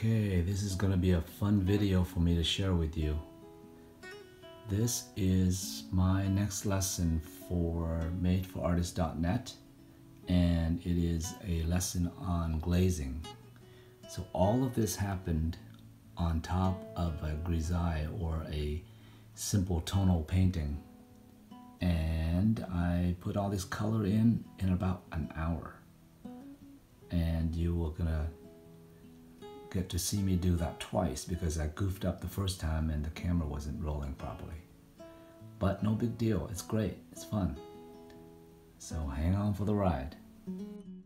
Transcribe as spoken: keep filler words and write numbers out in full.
Okay, this is going to be a fun video for me to share with you. This is my next lesson for made for artists dot net, and it is a lesson on glazing. So all of this happened on top of a grisaille or a simple tonal painting, and I put all this color in in about an hour, and you were gonna get to see me do that twice because I goofed up the first time and the camera wasn't rolling properly. But no big deal, it's great, it's fun. So hang on for the ride.